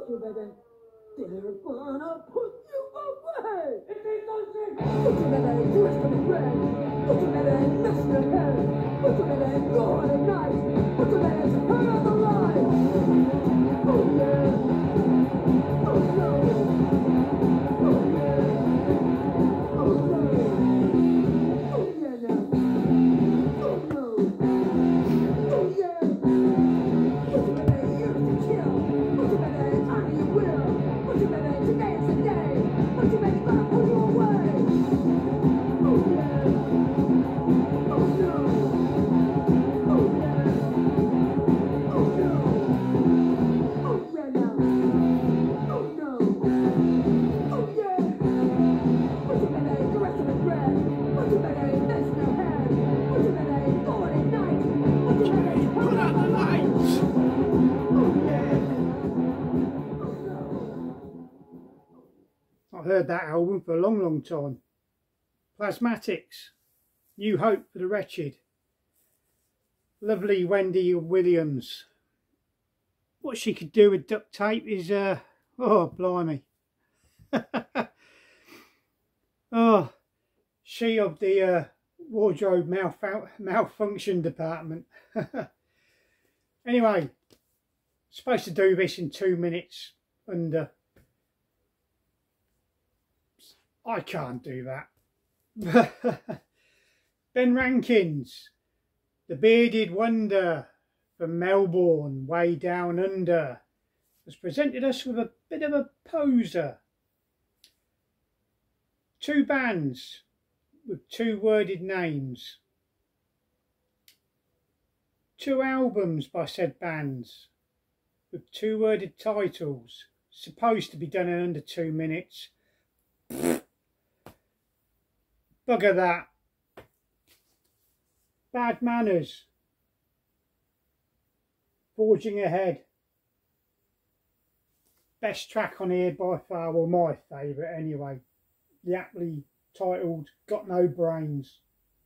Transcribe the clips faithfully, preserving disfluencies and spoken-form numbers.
Put you back in. Didn't wanna put you away. It ain't no shit. Put you back in, dressed in red. Put you back in, mess your head. Put you back in, gone at night. Put you back in, turn on the light. Oh yeah. Oh no. Oh yeah. Oh no. Oh yeah now. Oh no. Oh yeah. Put you back in, years to kill. Put you back in, time you will. Put you back in, today's the day. Put you back in, gonna pull you away. Oh yeah. Oh no. Oh yeah. Oh no. Oh yeah now. Oh no. Oh yeah. Put you back in, the rest of the breath. Put you back in, that's no head. Put you back in, forward at night. Put you back in, put out the lights. Oh yeah. Oh no. I've heard that album for a long, long time. Plasmatics, New Hope for the Wretched. Lovely Wendy Williams. What she could do with duct tape is, uh, oh, blimey. Oh, she of the uh, wardrobe malf malfunction department. Anyway, supposed to do this in two minutes under. I can't do that. Ben Rankins, the Bearded Wonder from Melbourne, way down under, has presented us with a bit of a poser. Two bands with two worded names. Two albums by said bands with two worded titles, supposed to be done in under two minutes. Bugger that. Bad Manners. Forging Ahead. Best track on here by far, well my favourite anyway. The aptly titled Got No Brains.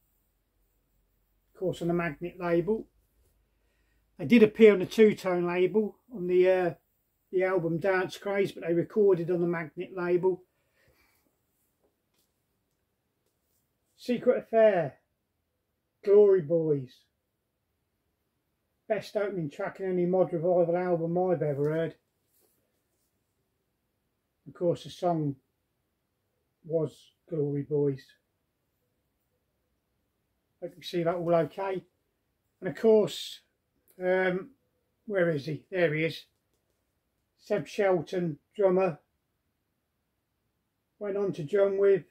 Of course on the Magnet label. They did appear on the two-tone label on the uh, the album Dance Craze, but they recorded on the Magnet label. Secret Affair, Glory Boys. Best opening track in any mod revival album I've ever heard. Of course the song was Glory Boys. Hope you see that all okay. And of course, um, where is he? There he is. Seb Shelton, drummer, went on to drum with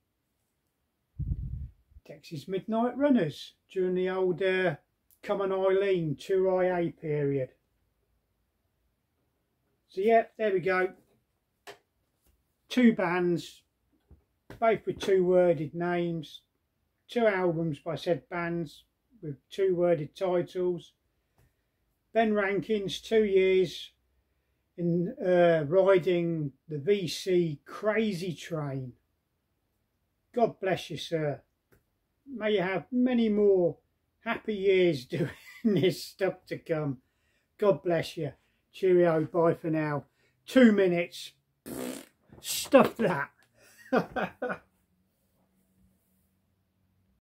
Texas Midnight Runners during the old uh, Come on Eileen two I A period. So yeah, there we go. Two bands, both with two worded names, two albums by said bands with two worded titles. Ben Rankins, two years in uh, riding the V C Crazy Train. God bless you, sir. May you have many more happy years doing this stuff to come. God bless you. Cheerio, bye for now. Two minutes. Stuff that.